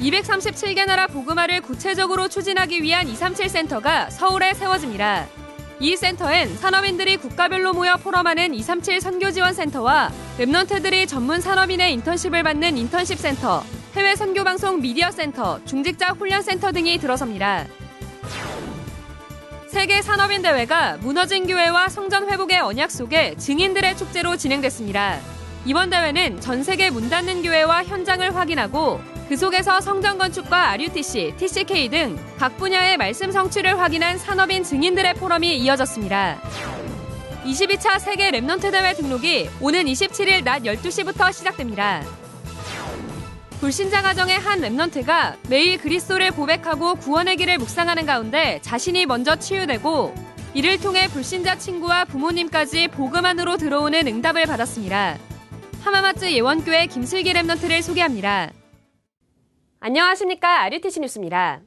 237개 나라 복음화를 구체적으로 추진하기 위한 237 센터가 서울에 세워집니다. 이 센터엔 산업인들이 국가별로 모여 포럼하는 237 선교 지원 센터와 랩런트들이 전문 산업인의 인턴십을 받는 인턴십 센터, 해외 선교 방송 미디어 센터, 중직자 훈련 센터 등이 들어섭니다. 세계 산업인 대회가 무너진 교회와 성전 회복의 언약 속에 증인들의 축제로 진행됐습니다. 이번 대회는 전 세계 문 닫는 교회와 현장을 확인하고 그 속에서 성전 건축과 RUTC, TCK 등 각 분야의 말씀 성취를 확인한 산업인 증인들의 포럼이 이어졌습니다. 22차 세계 랩넌트 대회 등록이 오는 27일 낮 12시부터 시작됩니다. 불신자 가정의 한 랩넌트가 매일 그리스도를 고백하고 구원의 길을 묵상하는 가운데 자신이 먼저 치유되고 이를 통해 불신자 친구와 부모님까지 복음 안으로 들어오는 응답을 받았습니다. 하마마츠 예원교회 김슬기 랩넌트를 소개합니다. 안녕하십니까. RUTC 뉴스입니다.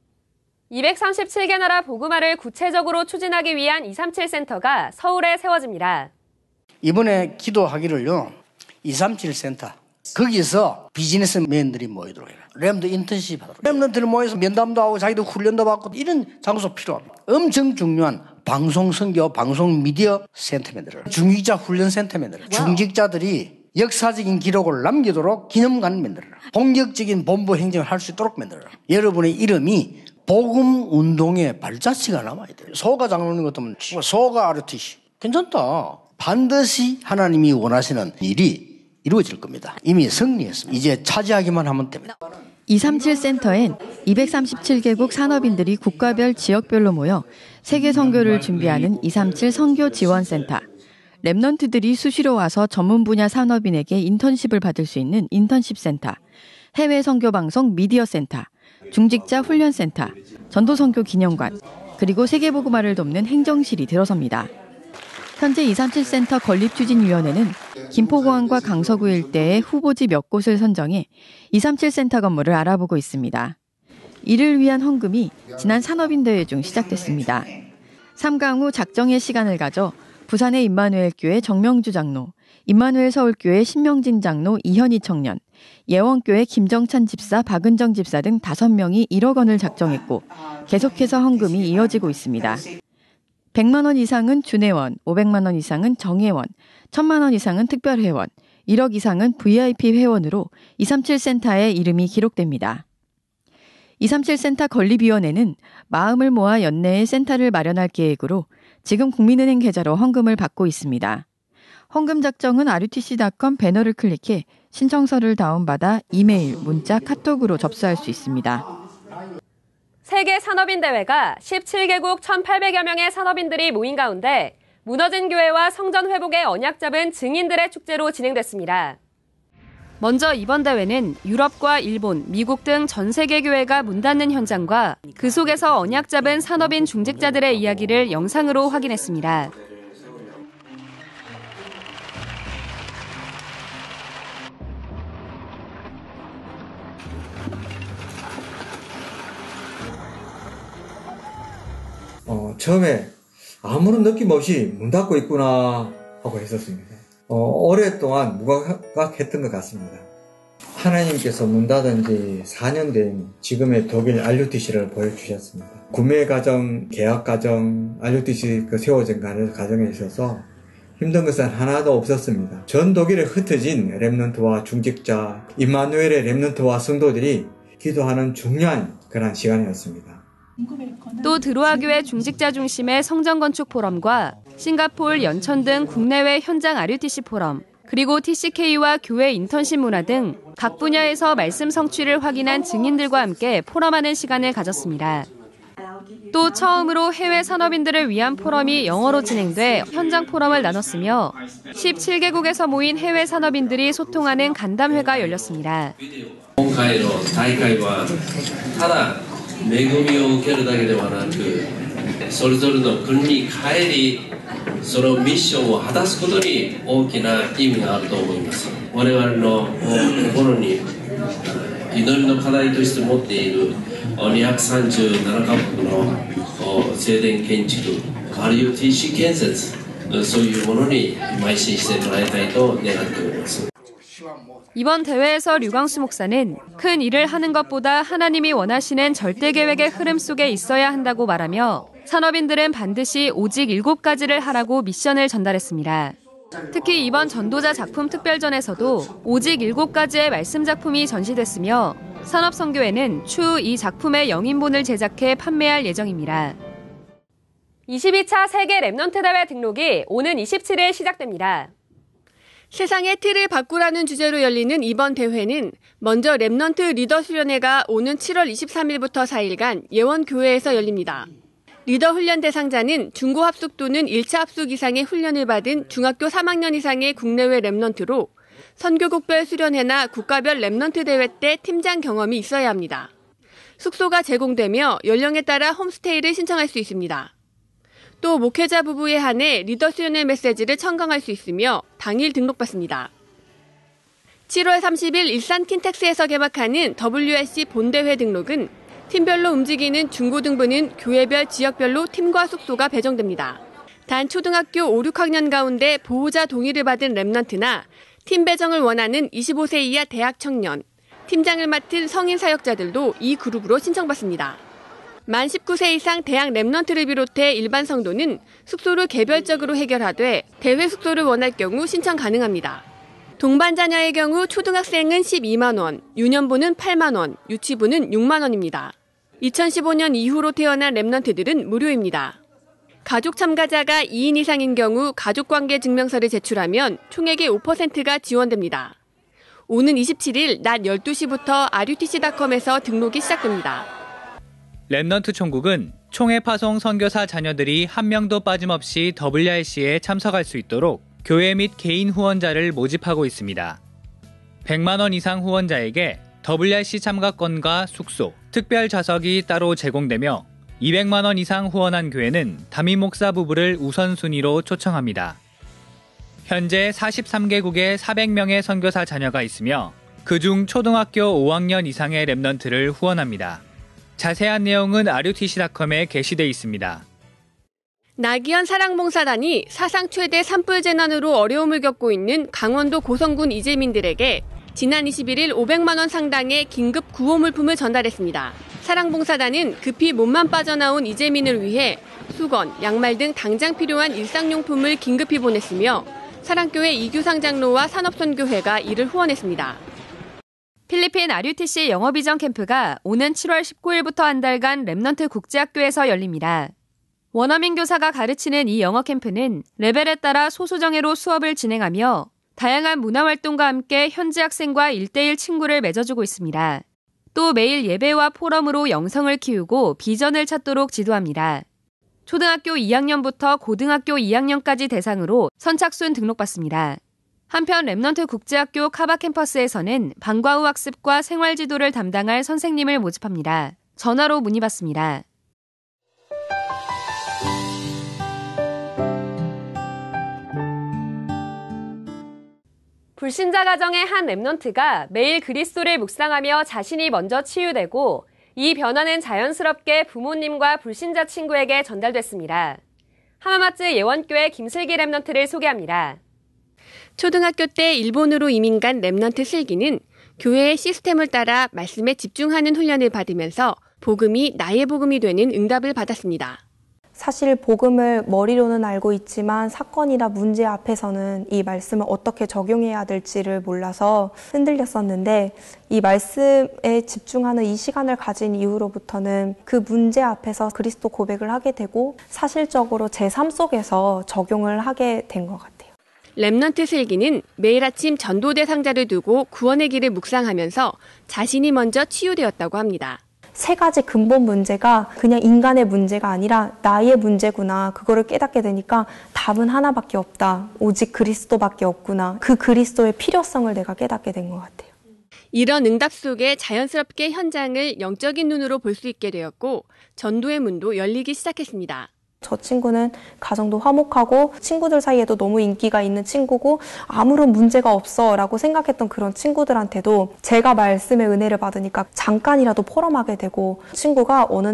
237개 나라 복음화를 구체적으로 추진하기 위한 237 센터가 서울에 세워집니다. 이번에 기도하기를요. 237 센터. 거기서 비즈니스맨들이 모이도록 해요. 랩도 인턴십 하도록. 랩런트를 모여서 면담도 하고 자기도 훈련도 받고 이런 장소 필요합니다. 엄청 중요한 방송 선교, 방송 미디어 센터 만들어요. 중직자 훈련 센터 만들어요. 중직자들이 역사적인 기록을 남기도록 기념관 만들어요. 본격적인 본부 행정을 할 수 있도록 만들어요. 여러분의 이름이 복음 운동의 발자취가 남아야 돼요. 소가 장로님 같으면 소가 RUTC. 괜찮다. 반드시 하나님이 원하시는 일이 이루어질 겁니다. 이미 승리했습니다. 이제 차지하기만 하면 됩니다. 237 센터엔 237개국 산업인들이 국가별 지역별로 모여 세계 선교를 준비하는 237 선교 지원 센터. 랩넌트들이 수시로 와서 전문 분야 산업인에게 인턴십을 받을 수 있는 인턴십 센터, 해외 선교 방송 미디어 센터, 중직자 훈련 센터, 전도 선교 기념관, 그리고 세계 복음화를 돕는 행정실이 들어섭니다. 현재 237 센터 건립추진위원회는 김포공항과 강서구 일대의 후보지 몇 곳을 선정해 237 센터 건물을 알아보고 있습니다. 이를 위한 헌금이 지난 산업인대회 중 시작됐습니다. 3강 후 작정의 시간을 가져 부산의 임마누엘 교회 정명주 장로, 임마누엘 서울교회 신명진 장로, 이현희 청년, 예원교회 김정찬 집사, 박은정 집사 등 5명이 1억 원을 작정했고 계속해서 헌금이 이어지고 있습니다. 100만 원 이상은 준회원, 500만 원 이상은 정회원, 1000만 원 이상은 특별회원, 1억 이상은 VIP 회원으로 237 센터의 이름이 기록됩니다. 237 센터 건립위원회는 마음을 모아 연내에 센터를 마련할 계획으로 지금 국민은행 계좌로 헌금을 받고 있습니다. 헌금 작정은 RUTC.com 배너를 클릭해 신청서를 다운받아 이메일, 문자, 카톡으로 접수할 수 있습니다. 세계 산업인 대회가 17개국 1,800여 명의 산업인들이 모인 가운데 무너진 교회와 성전 회복의 언약 잡은 증인들의 축제로 진행됐습니다. 먼저 이번 대회는 유럽과 일본, 미국 등 전 세계 교회가 문 닫는 현장과 그 속에서 언약 잡은 산업인 중직자들의 이야기를 영상으로 확인했습니다. 처음에 아무런 느낌 없이 문 닫고 있구나 하고 했었습니다. 오랫동안 무감각했던 것 같습니다. 하나님께서 문 닫은 지 4년 된 지금의 독일 RUTC를 보여주셨습니다. 구매 과정, 계약 과정, RUTC 세워진 과정에 있어서 힘든 것은 하나도 없었습니다. 전 독일에 흩어진 랩넌트와 중직자, 임마누엘의 랩넌트와 성도들이 기도하는 중요한 그런 시간이었습니다. 또 드로아 교회 중직자 중심의 성전 건축 포럼과 싱가포르, 연천 등 국내외 현장 RUTC 포럼, 그리고 TCK와 교회 인턴십 문화 등 각 분야에서 말씀 성취를 확인한 증인들과 함께 포럼하는 시간을 가졌습니다. 또 처음으로 해외 산업인들을 위한 포럼이 영어로 진행돼 현장 포럼을 나눴으며 17개국에서 모인 해외 산업인들이 소통하는 간담회가 열렸습니다. 今回の大会はただ恵みを受けるだけではなく、それぞれの国に帰り、そのミッションを果たすことに大きな意味があると思います。我々の心に祈りの課題として持っている237カ国の聖殿建築、RUTC建設、そういうものに邁進してもらいたいと願っております。 이번 대회에서 류광수 목사는 큰 일을 하는 것보다 하나님이 원하시는 절대 계획의 흐름 속에 있어야 한다고 말하며 산업인들은 반드시 오직 7가지를 하라고 미션을 전달했습니다. 특히 이번 전도자 작품 특별전에서도 오직 7가지의 말씀 작품이 전시됐으며 산업선교회는 추후 이 작품의 영인본을 제작해 판매할 예정입니다. 22차 세계 랩넌트 대회 등록이 오는 27일 시작됩니다. 세상의 틀을 바꾸라는 주제로 열리는 이번 대회는 먼저 랩넌트 리더 수련회가 오는 7월 23일부터 4일간 예원교회에서 열립니다. 리더 훈련 대상자는 중고 합숙 또는 1차 합숙 이상의 훈련을 받은 중학교 3학년 이상의 국내외 랩넌트로 선교국별 수련회나 국가별 랩넌트 대회 때 팀장 경험이 있어야 합니다. 숙소가 제공되며 연령에 따라 홈스테이를 신청할 수 있습니다. 또 목회자 부부에 한해 리더 수련회 메시지를 첨가할 수 있으며 당일 등록받습니다. 7월 30일 일산 킨텍스에서 개막하는 WRC 본대회 등록은 팀별로 움직이는 중고등부는 교회별 지역별로 팀과 숙소가 배정됩니다. 단 초등학교 5, 6학년 가운데 보호자 동의를 받은 랩넌트나 팀 배정을 원하는 25세 이하 대학 청년, 팀장을 맡은 성인 사역자들도 이 그룹으로 신청받습니다. 만 19세 이상 대학 랩넌트를 비롯해 일반 성도는 숙소를 개별적으로 해결하되 대회 숙소를 원할 경우 신청 가능합니다. 동반 자녀의 경우 초등학생은 12만 원, 유년부는 8만 원, 유치부는 6만 원입니다. 2015년 이후로 태어난 랩넌트들은 무료입니다. 가족 참가자가 2인 이상인 경우 가족관계 증명서를 제출하면 총액의 5%가 지원됩니다. 오는 27일 낮 12시부터 rutc.com에서 등록이 시작됩니다. 랩넌트 총국은 총회 파송 선교사 자녀들이 한 명도 빠짐없이 WRC에 참석할 수 있도록 교회 및 개인 후원자를 모집하고 있습니다. 100만 원 이상 후원자에게 WRC 참가권과 숙소, 특별 좌석이 따로 제공되며 200만 원 이상 후원한 교회는 담임 목사 부부를 우선순위로 초청합니다. 현재 43개국에 400명의 선교사 자녀가 있으며 그중 초등학교 5학년 이상의 랩넌트를 후원합니다. 자세한 내용은 rutc.com에 게시돼 있습니다. 나기현 사랑봉사단이 사상 최대 산불 재난으로 어려움을 겪고 있는 강원도 고성군 이재민들에게 지난 21일 500만 원 상당의 긴급 구호 물품을 전달했습니다. 사랑봉사단은 급히 몸만 빠져나온 이재민을 위해 수건, 양말 등 당장 필요한 일상용품을 긴급히 보냈으며 사랑교회 이규상 장로와 산업선교회가 이를 후원했습니다. 필리핀 RUTC 영어비전 캠프가 오는 7월 19일부터 한 달간 랩넌트 국제학교에서 열립니다. 원어민 교사가 가르치는 이 영어 캠프는 레벨에 따라 소수정예로 수업을 진행하며 다양한 문화활동과 함께 현지 학생과 1:1 친구를 맺어주고 있습니다. 또 매일 예배와 포럼으로 영성을 키우고 비전을 찾도록 지도합니다. 초등학교 2학년부터 고등학교 2학년까지 대상으로 선착순 등록받습니다. 한편 랩넌트 국제학교 카바 캠퍼스에서는 방과 후 학습과 생활지도를 담당할 선생님을 모집합니다. 전화로 문의받습니다. 불신자 가정의 한 랩넌트가 매일 그리스도를 묵상하며 자신이 먼저 치유되고 이 변화는 자연스럽게 부모님과 불신자 친구에게 전달됐습니다. 하마마츠 예원교회 김슬기 랩넌트를 소개합니다. 초등학교 때 일본으로 이민 간 랩넌트 슬기는 교회의 시스템을 따라 말씀에 집중하는 훈련을 받으면서 복음이 나의 복음이 되는 응답을 받았습니다. 사실 복음을 머리로는 알고 있지만 사건이나 문제 앞에서는 이 말씀을 어떻게 적용해야 될지를 몰라서 흔들렸었는데 이 말씀에 집중하는 이 시간을 가진 이후로부터는 그 문제 앞에서 그리스도 고백을 하게 되고 사실적으로 제 삶 속에서 적용을 하게 된 것 같아요. 랩넌트 슬기는 매일 아침 전도대 상자를 두고 구원의 길을 묵상하면서 자신이 먼저 치유되었다고 합니다. 세 가지 근본 문제가 그냥 인간의 문제가 아니라 나의 문제구나. 그거를 깨닫게 되니까 답은 하나밖에 없다. 오직 그리스도밖에 없구나. 그 그리스도의 필요성을 내가 깨닫게 된 것 같아요. 이런 응답 속에 자연스럽게 현장을 영적인 눈으로 볼 수 있게 되었고 전도의 문도 열리기 시작했습니다. 저 친구는 가정도 화목하고 친구들 사이에도 너무 인기가 있는 친구고 아무런 문제가 없어 라고 생각했던 그런 친구들한테도 제가 말씀의 은혜를 받으니까 잠깐이라도 포럼하게 되고 친구가 어느 날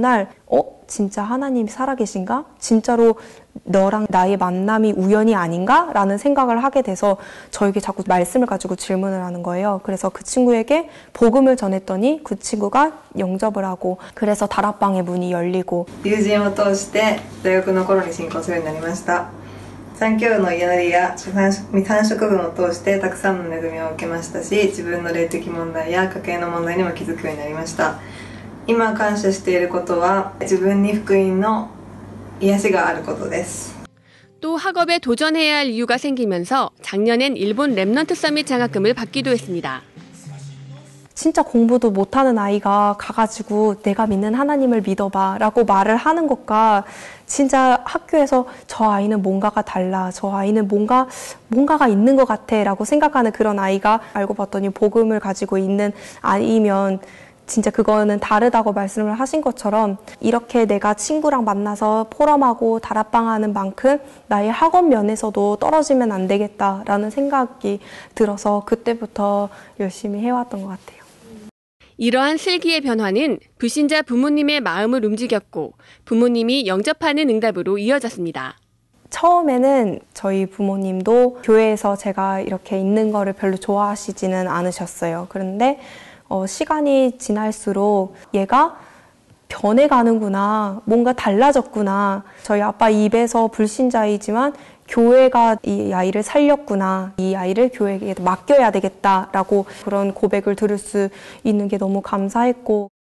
진짜 하나님이 살아계신가? 진짜로 너랑 나의 만남이 우연이 아닌가? 라는 생각을 하게 돼서 저에게 자꾸 말씀을 가지고 질문을 하는 거예요. 그래서 그 친구에게 복음을 전했더니 그 친구가 영접을 하고 그래서 다락방의 문이 열리고 友人を通して大学の頃に信仰するようになりました。三教の祈りや三食分を通してたくさんの恵みを受けましたし、自分の霊的問題や家計の問題にも気づくようになりました。今感謝していることは自分に福音の癒しがあることです。 또 학업에 도전해야 할 이유가 생기면서 작년엔 일본 랩넌트 서밋 장학금을 받기도 했습니다. 진짜 공부도 못하는 아이가 가가지고 내가 믿는 하나님을 믿어봐 라고 말을 하는 것과 진짜 학교에서 저 아이는 뭔가가 달라, 저 아이는 뭔가가 있는 것 같아 라고 생각하는 그런 아이가 알고 봤더니 복음을 가지고 있는 아이면 진짜 그거는 다르다고 말씀을 하신 것처럼 이렇게 내가 친구랑 만나서 포럼하고 다락방하는 만큼 나의 학업 면에서도 떨어지면 안 되겠다라는 생각이 들어서 그때부터 열심히 해왔던 것 같아요. 이러한 슬기의 변화는 불신자 부모님의 마음을 움직였고 부모님이 영접하는 응답으로 이어졌습니다. 처음에는 저희 부모님도 교회에서 제가 이렇게 있는 거를 별로 좋아하시지는 않으셨어요. 그런데 시간이 지날수록 얘가 변해가는구나, 뭔가 달라졌구나. 저희 아빠 입에서 불신자이지만 교회가 이 아이를 살렸구나, 이 아이를 교회에 맡겨야 되겠다라고 그런 고백을 들을 수 있는 게 너무 감사했고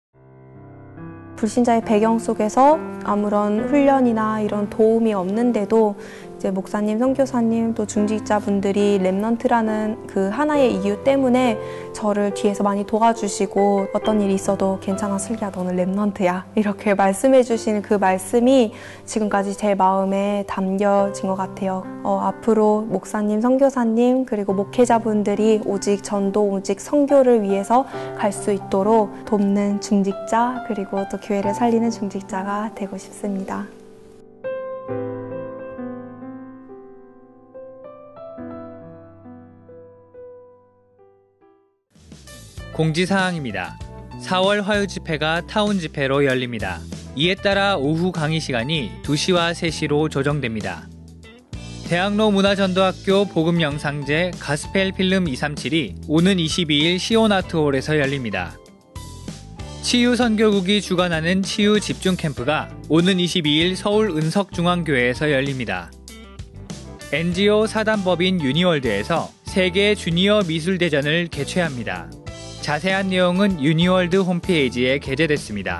불신자의 배경 속에서 아무런 훈련이나 이런 도움이 없는데도 이제 목사님, 선교사님, 또 중직자분들이 랩넌트라는 그 하나의 이유 때문에 저를 뒤에서 많이 도와주시고 어떤 일이 있어도 괜찮아 슬기야 너는 랩넌트야 이렇게 말씀해 주시는 그 말씀이 지금까지 제 마음에 담겨진 것 같아요. 앞으로 목사님, 선교사님 그리고 목회자분들이 오직 전도, 오직 선교를 위해서 갈 수 있도록 돕는 중직자 그리고 또 교회를 살리는 중직자가 되고 싶습니다. 공지사항입니다. 4월 화요 집회가 타운 집회로 열립니다. 이에 따라 오후 강의 시간이 2시와 3시로 조정됩니다. 대학로 문화전도학교 복음영상제 가스펠 필름 237이 오는 22일 시온아트홀에서 열립니다. 치유선교국이 주관하는 치유 집중 캠프가 오는 22일 서울 은석중앙교회에서 열립니다. NGO 사단법인 유니월드에서 세계 주니어 미술대전을 개최합니다. 자세한 내용은 유니월드 홈페이지에 게재됐습니다.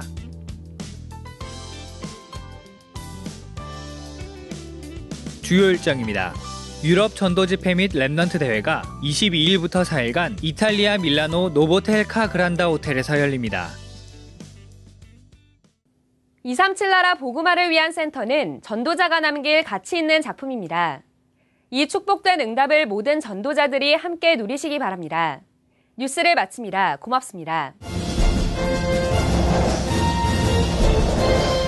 주요 일정입니다. 유럽 전도집회 및 랩넌트 대회가 22일부터 4일간 이탈리아 밀라노 노보텔 카 그란다 호텔에서 열립니다. 237 나라 복음화를 위한 센터는 전도자가 남길 가치 있는 작품입니다. 이 축복된 응답을 모든 전도자들이 함께 누리시기 바랍니다. 뉴스를 마칩니다. 고맙습니다.